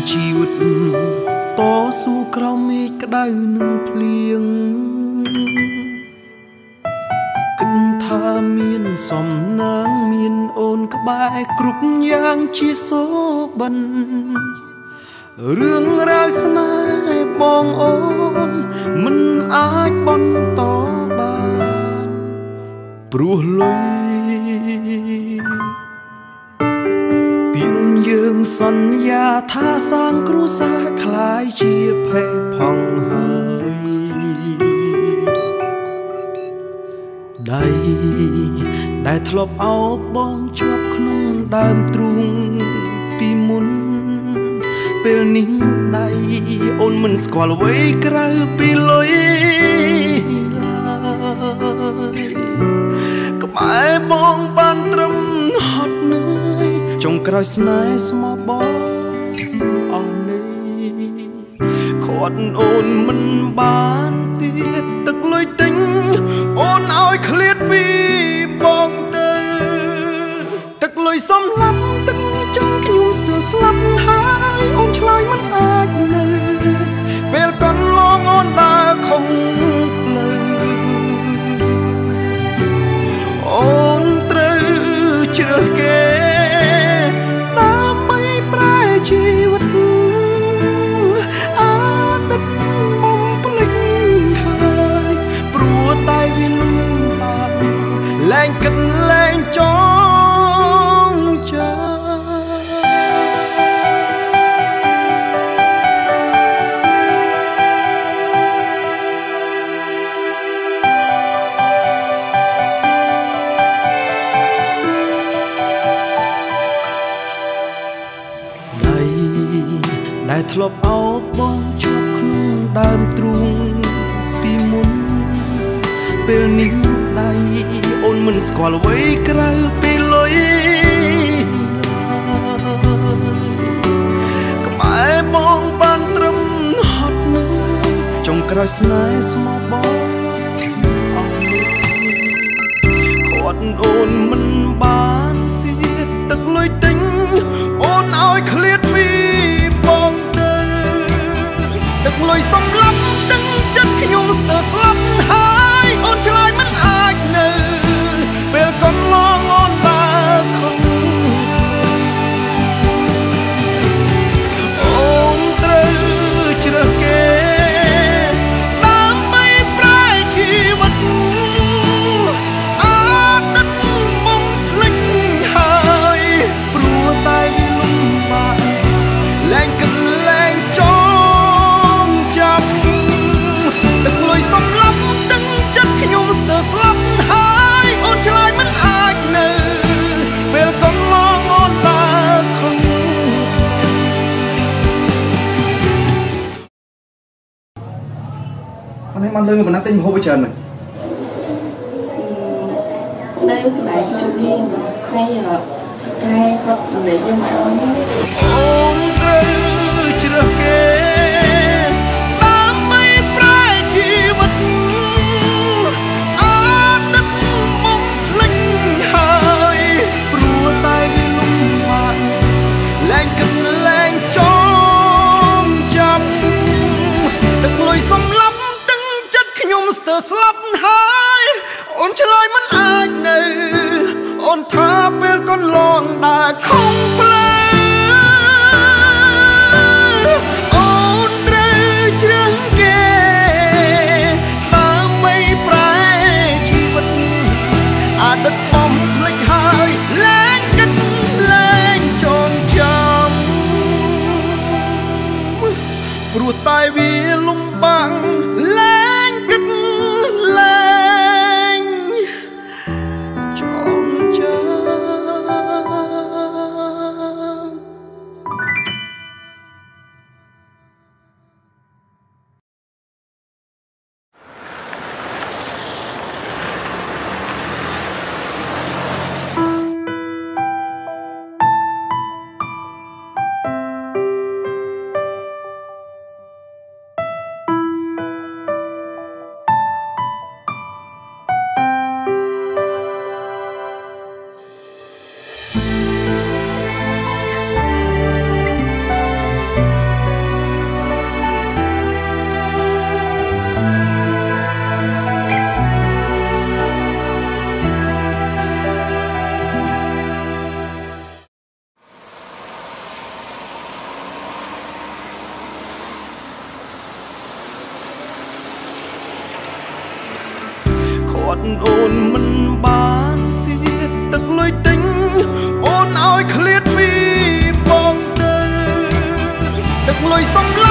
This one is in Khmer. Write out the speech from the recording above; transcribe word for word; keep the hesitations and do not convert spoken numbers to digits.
ជីវិតតស៊ូក្រោមមេឃក្តៅនឹងភ្លៀងគិតថាមានសំណាងមានអូនក្បែរគ្រប់យ៉ាងជាសូបិនរឿងរ៉ាវស្នេហ៍បងអូនមិនអាចបន្តបានព្រោះលុយពីយើងសន្យាថាសាងគ្រួសារคล้ายជាភេទផងហើយដៃដែលធ្លាប់អោបបងជាប់ក្នុងដើមទ្រូងពីមុនពេលនេះដៃអូនមិនស្គាល់អ្វីក្រៅពីលុយក្បែរបងបានត្រឹមហត់នឿយចុងក្រោយស្នេហ៍ស្មោះបងអស់នេះខាត់អូនមិនបានទៀតទឹកលុយទិញអូនឲ្យឃ្លាតពីបងទៅទឹកលុយសំឡាប់ទឹកចឹងខ្ញុំស្ទើរស្លាប់ហើយអូនឆ្លើយមិនអាចនៅពេលកន្លងអូនដើរខំផ្លូវអូនត្រូវជ្រើសគេដើម្បីប្រែជីវិតអាទិត្យបំភ្លេចហើយព្រោះតែវាលំបាកលែងគិតលែងចងចាំដែលធ្លាប់អោបបងជាប់ក្នុងដើមទ្រូងពីមុនពេលនេះដៃអូនមិនស្គាល់អ្វីក្រៅពីលុយក្បែរបងបានត្រឹមហត់នឿយចុងក្រោយស្នេហ៍ស្មោះបងអស់នេះខាត់អូនមិនបានទៀតទឹកលុយទិញអូនឲ្យឃ្លាតពីទឹកលុយសំឡាប់ទឹកចិត្តខ្ញុំស្ទើរស្លាប់ហើយអូនឆ្លើយមិនអាចនៅពេលកន្លងអូនដើរខំអូនត្រូវជ្រើសគេដើម្បីប្រែជីវិតអាទិត្យបំភ្លេចហើយព្រោះតែវាលំបាកលែងគិតលែងចង់ទឹកលុយសំឡាប់ទឹកចិត្តខ្ញុំស្ទើរស្លាប់ហើយអូនឆ្លើយមិនអាចនៅពេលកន្លងអូនដើរខំអត់ឲ្យបានលុយមកប៉ុណ្ណាទិញម្ហូបឲ្យច្រើនមែននៅកន្លែងជំនាញហើយតែគាត់និយាយមកអូនអូនត្រូវជ្រើសគេស្ទើរស្លាប់ហើយអូនឆ្លើយមិនអាចនៅអូនថាពេលកន្លងដើរខំផ្លូវត់អូនមិនបានទៀតទឹកលុយទិញអូនឲ្យឃ្លាតពីបងទៅទឹកលុយសំ